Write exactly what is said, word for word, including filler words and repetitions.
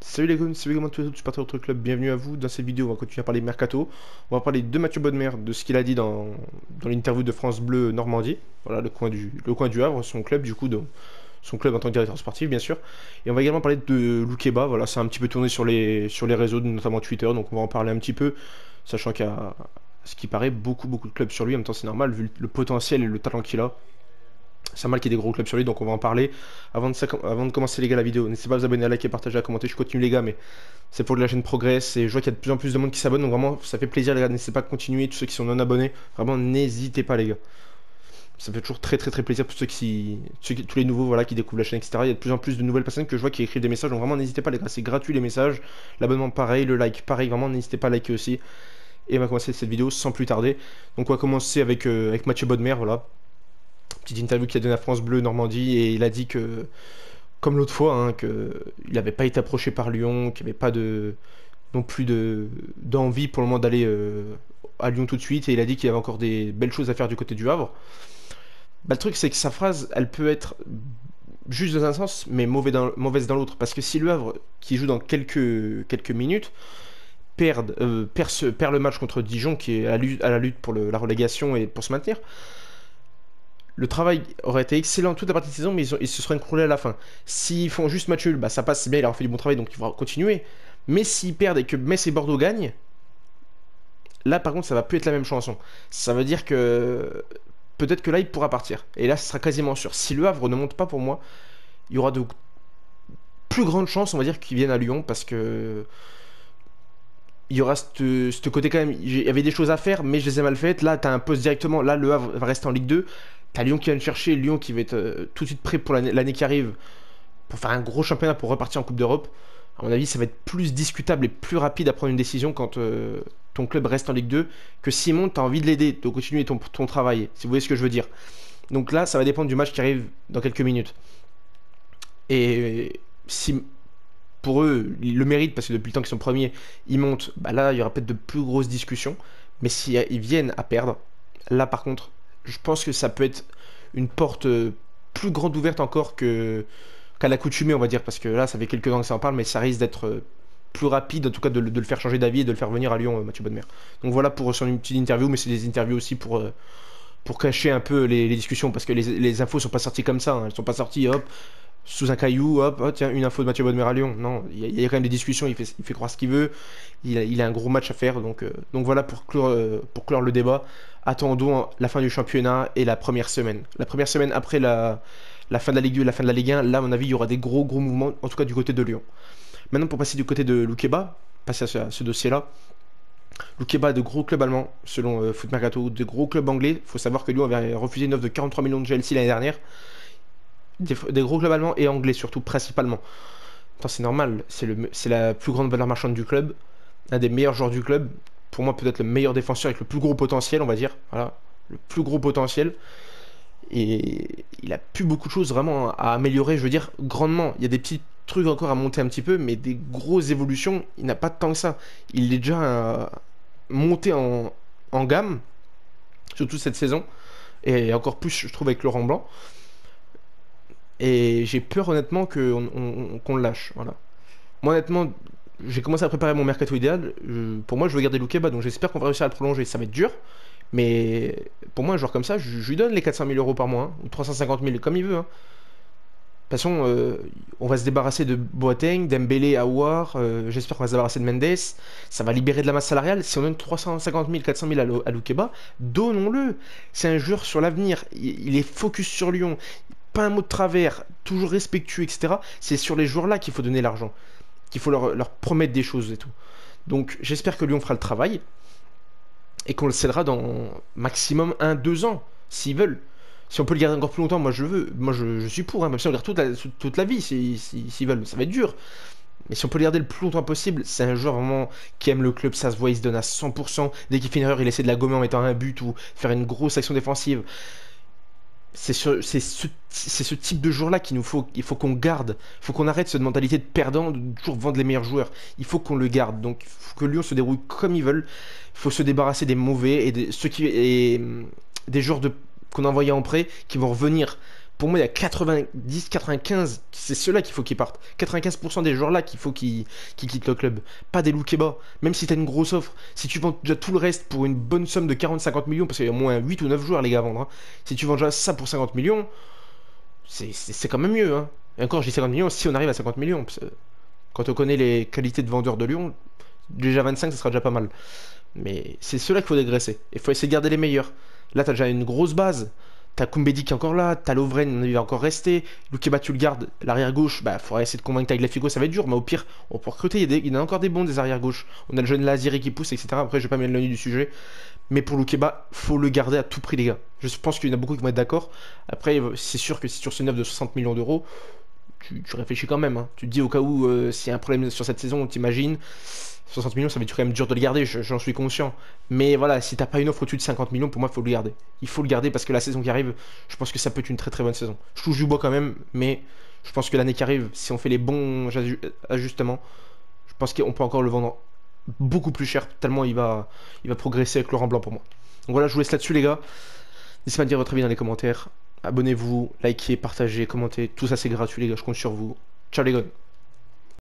Salut les gars, salut comment tous les supporters de notre club, bienvenue à vous. Dans cette vidéo, on va continuer à parler mercato. On va parler de Mathieu Bodmer, de ce qu'il a dit dans, dans l'interview de France Bleu Normandie. Voilà, le coin du, le coin du Havre, son club, du coup, de, son club en tant que directeur sportif, bien sûr. Et on va également parler de Loukeba. Voilà, c'est un petit peu tourné sur les, sur les réseaux, notamment Twitter, donc on va en parler un petit peu, sachant qu'il y a, ce qui paraît, beaucoup, beaucoup de clubs sur lui. En même temps, c'est normal, vu le potentiel et le talent qu'il a. C'est normal qu'il y ait des gros clubs sur lui, donc on va en parler. Avant de, ça, avant de commencer les gars la vidéo, n'hésitez pas à vous abonner, à liker, à partager, à commenter. Je continue les gars, mais c'est pour que la chaîne progresse. Et je vois qu'il y a de plus en plus de monde qui s'abonne, donc vraiment ça fait plaisir les gars. N'hésitez pas à continuer, tous ceux qui sont non abonnés, vraiment n'hésitez pas les gars. Ça fait toujours très très très plaisir pour ceux qui, ceux qui tous les nouveaux voilà qui découvrent la chaîne, et cetera. Il y a de plus en plus de nouvelles personnes que je vois qui écrivent des messages, donc vraiment n'hésitez pas les gars, c'est gratuit les messages. L'abonnement pareil, le like pareil, vraiment n'hésitez pas à liker aussi. Et on va commencer cette vidéo sans plus tarder. Donc on va commencer avec, euh, avec Mathieu Bodmer, voilà. Petite interview qu'il a donnée à France Bleu Normandie, et il a dit que, comme l'autre fois, hein, qu'il n'avait pas été approché par Lyon, qu'il n'y avait pas de, non plus de, d'envie pour le moment d'aller euh, à Lyon tout de suite, et il a dit qu'il y avait encore des belles choses à faire du côté du Havre. Bah, le truc, c'est que sa phrase, elle peut être juste dans un sens, mais mauvais dans, mauvaise dans l'autre, parce que si le Havre, qui joue dans quelques, quelques minutes, perd, euh, perd, ce- perd le match contre Dijon, qui est à, lu- à la lutte pour le- la relégation et pour se maintenir, le travail aurait été excellent toute la partie de saison, mais ils, ont- ils se seraient écroulés à la fin. S'ils font juste match nul, bah ça passe, c'est bien, il aura fait du bon travail, donc il faudra continuer. Mais s'ils perdent et que Metz et Bordeaux gagnent, là par contre ça va plus être la même chanson. Ça veut dire que peut-être que là il pourra partir. Et là ce sera quasiment sûr. Si le Havre ne monte pas pour moi, il y aura de plus grandes chances, on va dire, qu'ils viennent à Lyon, parce que il y aura ce ce côté quand même. Il y avait des choses à faire, mais je les ai mal faites. Là, t'as un poste directement. Là, le Havre va rester en Ligue deux. T'as Lyon qui vient de chercher. Lyon qui va être euh, tout de suite prêt pour l'année l'année qui arrive pour faire un gros championnat pour repartir en Coupe d'Europe. À mon avis, ça va être plus discutable et plus rapide à prendre une décision quand euh, ton club reste en Ligue deux que s'il monte, t'as envie de l'aider, de continuer ton, ton travail. Si vous voyez ce que je veux dire. Donc là, ça va dépendre du match qui arrive dans quelques minutes. Et si pour eux, ils le méritent parce que depuis le temps qu'ils sont premiers, ils montent. Bah là, il y aura peut-être de plus grosses discussions. Mais si euh, ils viennent à perdre, là par contre, je pense que ça peut être une porte euh, plus grande ouverte encore que qu'à l'accoutumée, on va dire. Parce que là, ça fait quelques temps que ça en parle, mais ça risque d'être euh, plus rapide, en tout cas de, le de le faire changer d'avis et de le faire venir à Lyon, euh, Mathieu Bodmer. Donc voilà pour son une petite interview, mais c'est des interviews aussi pour, euh, pour cacher un peu les, les discussions, parce que les, les infos sont pas sorties comme ça, hein. Elles sont pas sorties, hop, sous un caillou, hop, oh, tiens, une info de Mathieu Bodmer à Lyon. Non, il y, a- il y a quand même des discussions, il fait, il fait croire ce qu'il veut, il a, il a un gros match à faire, donc, euh, donc voilà pour clore, euh, pour clore le débat. Attendons la fin du championnat et la première semaine. La première semaine après la, la fin de la Ligue deux et la fin de la Ligue un, là, à mon avis, il y aura des gros, gros mouvements, en tout cas du côté de Lyon. Maintenant, pour passer du côté de Loukeba, passer à ce, à ce dossier-là, Loukeba a de gros clubs allemands, selon euh, Foot Mercato, de gros clubs anglais. Il faut savoir que Lyon avait refusé une offre de quarante-trois millions de Chelsea l'année dernière. Des, des gros clubs allemands et anglais surtout, principalement. Attends, c'est normal, c'est le- c'est la plus grande valeur marchande du club, un des meilleurs joueurs du club. Pour moi, peut-être le meilleur défenseur avec le plus gros potentiel, on va dire. Voilà, le plus gros potentiel. Et il a plus beaucoup de choses vraiment à améliorer, je veux dire, grandement. Il y a des petits trucs encore à monter un petit peu, mais des grosses évolutions, il n'a pas tant que ça. Il est déjà euh, monté en, en gamme, surtout cette saison, et encore plus, je trouve, avec Laurent Blanc. Et j'ai peur, honnêtement, qu'on on- qu'on le lâche. Voilà. Moi, honnêtement, j'ai commencé à préparer mon mercato idéal. Je- pour moi, je veux garder Loukeba, donc j'espère qu'on va réussir à le prolonger. Ça va être dur, mais pour moi, un joueur comme ça, je, je lui donne les quatre cent mille euros par mois, hein, ou trois cent cinquante mille, comme il veut, hein. De toute façon, euh, on va se débarrasser de Boateng, Dembélé, Aouar. Euh, j'espère qu'on va se débarrasser de Mendes. Ça va libérer de la masse salariale. Si on donne trois cent cinquante mille, quatre cent mille à, Lo- à Loukeba, donnons-le. C'est un joueur sur l'avenir. Il, il est focus sur Lyon. Pas un mot de travers. Toujours respectueux, et cetera. C'est sur les joueurs-là qu'il faut donner l'argent. Qu'il faut leur, leur promettre des choses et tout. Donc j'espère que Lyon fera le travail. Et qu'on le cédera dans maximum un deux ans. S'ils veulent. Si on peut le garder encore plus longtemps, moi je veux. Moi je, je suis pour, hein. Même si on le garde toute la, toute la vie, s'ils si, s'ils veulent. Ça va être dur. Mais si on peut le garder le plus longtemps possible, c'est un joueur vraiment qui aime le club, ça se voit, il se donne à cent pour cent. Dès qu'il fait une erreur, il essaie de la gommer en mettant un but ou faire une grosse action défensive. C'est ce, c'est ce, c'est ce type de joueur-là qu'il nous faut, il faut qu'on garde. Il faut qu'on arrête cette mentalité de perdant, de toujours vendre les meilleurs joueurs. Il faut qu'on le garde. Donc il faut que Lyon se déroule comme ils veulent. Il faut se débarrasser des mauvais et des, ceux qui, et, hum, des joueurs de, qu'on a envoyés en prêt qui vont revenir Pour moi, il y a quatre-vingt-dix, quatre-vingt-quinze, c'est ceux-là qu'il faut qu'ils partent. quatre-vingt-quinze pour cent des joueurs-là qu'il faut qu'ils qu'ils quittent le club. Pas des Loukeba. Même si t'as une grosse offre, si tu vends déjà tout le reste pour une bonne somme de quarante cinquante millions, parce qu'il y a au moins huit ou neuf joueurs, les gars, à vendre, hein. Si tu vends déjà ça pour cinquante millions, c'est c'est- c'est quand même mieux, hein. Et encore, j'ai cinquante millions si on arrive à cinquante millions. Parce que quand on connaît les qualités de vendeurs de Lyon, déjà vingt-cinq, ça sera déjà pas mal. Mais c'est ceux-là qu'il faut dégraisser. Il faut essayer de garder les meilleurs. Là, t'as déjà une grosse base. T'as Koumbedi qui est encore là. T'as Lovren, il va encore rester. Loukeba, tu le gardes. L'arrière gauche, bah, faudra essayer de convaincre Tagliafico, ça va être dur. Mais au pire, on peut recruter. Il y, a des- il y en a encore des bons des arrières gauche. On a le jeune Laziri qui pousse, et cetera. Après, je vais pas m'éloigner du sujet. Mais pour Loukeba, faut le garder à tout prix, les gars. Je pense qu'il y en a beaucoup qui vont être d'accord. Après, c'est sûr que si sur ce neuf de soixante millions d'euros, tu, tu réfléchis quand même, hein. Tu te dis au cas où, euh, s'il y a un problème sur cette saison, t'imagines. soixante millions, ça va être quand même dur de le garder, je- j'en suis conscient. Mais voilà, si t'as pas une offre au-dessus de cinquante millions, pour moi, il faut le garder. Il faut le garder parce que la saison qui arrive, je pense que ça peut être une très très bonne saison. Je touche du bois quand même, mais je pense que l'année qui arrive, si on fait les bons aju- ajustements, je pense qu'on peut encore le vendre beaucoup plus cher, tellement il va, il va progresser avec Laurent Blanc pour moi. Donc voilà, je vous laisse là-dessus, les gars. N'hésitez pas à me dire votre avis dans les commentaires. Abonnez-vous, likez, partagez, commentez. Tout ça, c'est gratuit, les gars. Je compte sur vous. Ciao, les gars.